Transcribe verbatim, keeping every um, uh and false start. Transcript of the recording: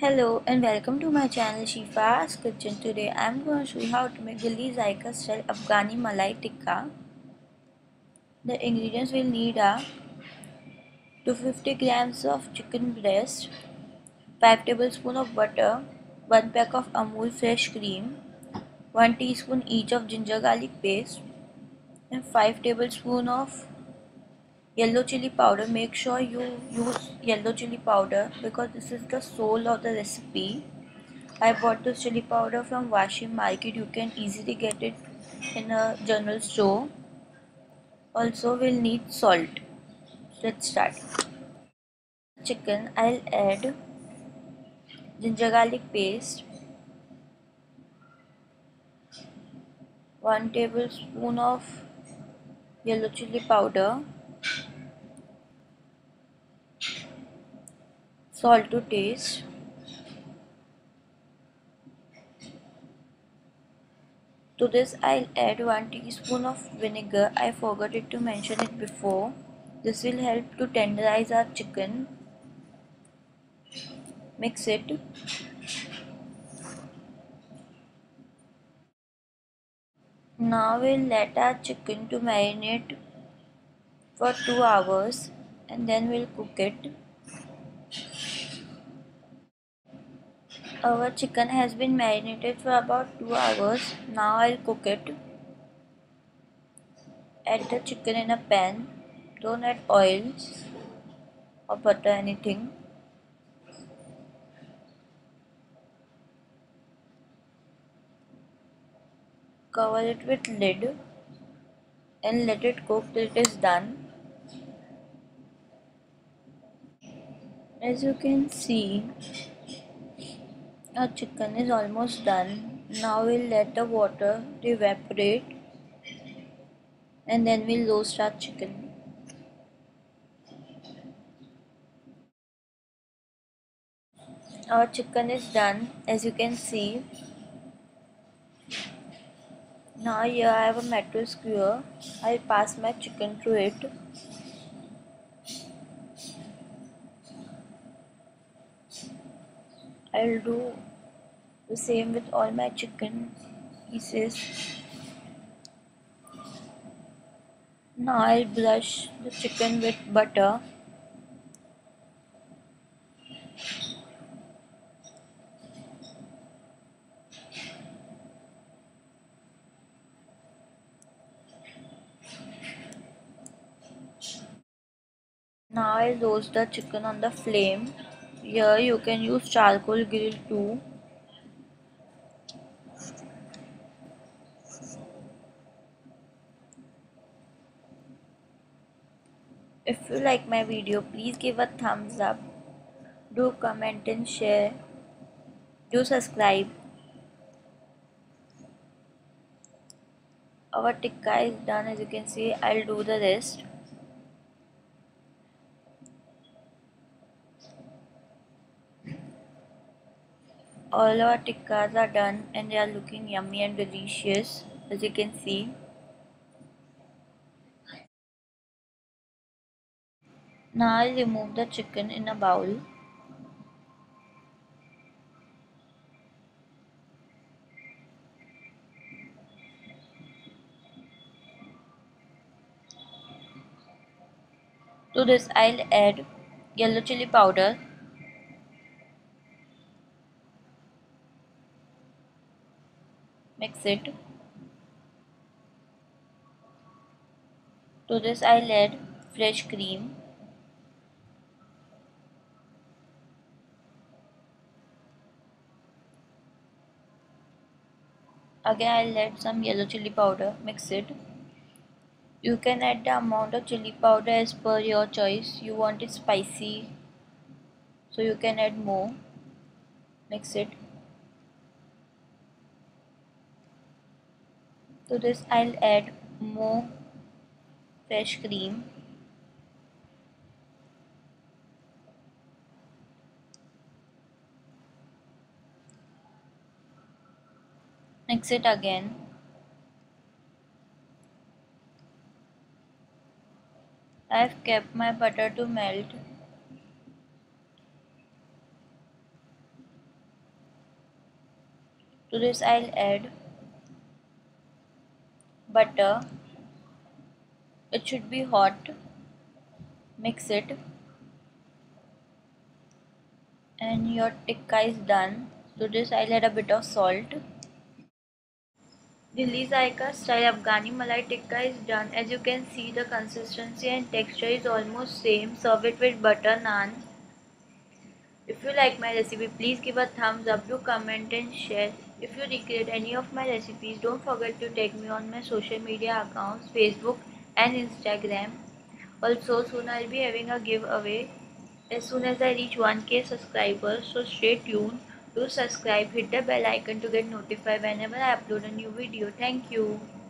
Hello and welcome to my channel Shifa's Kitchen. Today I am going to show you how to make Delhi Zaika style Afghani Malai Tikka. The ingredients we'll need are two hundred fifty grams of chicken breast, five tablespoons of butter, one pack of Amul fresh cream, one teaspoon each of ginger garlic paste, and five tablespoons of yellow chili powder. Make sure you use yellow chili powder because this is the soul of the recipe. I bought this chili powder from Washi Market. You can easily get it in a general store. Also, we'll need salt. Let's start. Chicken, I'll add ginger garlic paste, one tablespoon of yellow chili powder, salt to taste. To this, I'll add one teaspoon of vinegar. I forgot it to mention it before. This will help to tenderize our chicken. Mix it. Now we'll let our chicken to marinate for two hours and then we'll cook it. Our chicken has been marinated for about two hours. Now I'll cook it. Add the chicken in a pan. Don't add oil or butter, anything. Cover it with lid and let it cook till it is done. As you can see, our chicken is almost done. Now we'll let the water evaporate and then we'll roast our chicken. Our chicken is done, as you can see. Now here I have a metal skewer. I'll pass my chicken through it. I'll do the same with all my chicken pieces. Now I'll brush the chicken with butter. Now I'll roast the chicken on the flame. Here you can use charcoal grill too. If you like my video, please give a thumbs up. Do comment and share. Do subscribe. Our tikka is done, as you can see. I'll do the rest. All our tikkas are done and they are looking yummy and delicious, as you can see. Now I'll remove the chicken in a bowl. To this I'll add yellow chili powder, mix it. To this I'll add fresh cream. Again I'll add some yellow chili powder, mix it. You can add the amount of chili powder as per your choice. You want it spicy, so you can add more. Mix it. To this I'll add more fresh cream. Mix it again. I've kept my butter to melt. To this I'll add butter. It should be hot. Mix it and your tikka is done. To this I'll add a bit of salt. Delhi Zaika style Afghani Malai Tikka is done. As you can see, the consistency and texture is almost same. Serve it with butter naan. If you like my recipe, please give a thumbs up, do comment and share. If you recreate any of my recipes, don't forget to tag me on my social media accounts, Facebook and Instagram. Also, soon I'll be having a giveaway as soon as I reach one K subscribers. So stay tuned. Do subscribe, hit the bell icon to get notified whenever I upload a new video. Thank you.